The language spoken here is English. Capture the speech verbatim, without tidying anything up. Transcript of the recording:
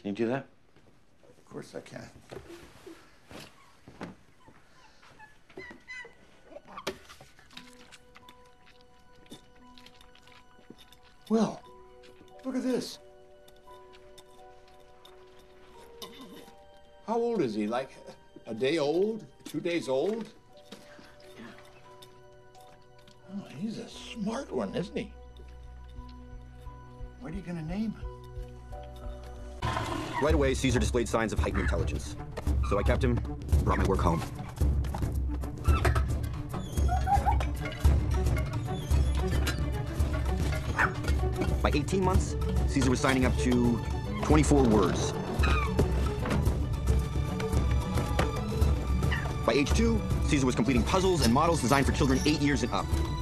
Can you do that? Of course I can. Will, look at this. How old is he? Like a day old? Two days old? Oh, he's a smart one, isn't he? What are you gonna name him? Right away, Caesar displayed signs of heightened intelligence. So I kept him, brought my work home. By eighteen months, Caesar was signing up to twenty-four words. By age two, Caesar was completing puzzles and models designed for children eight years and up.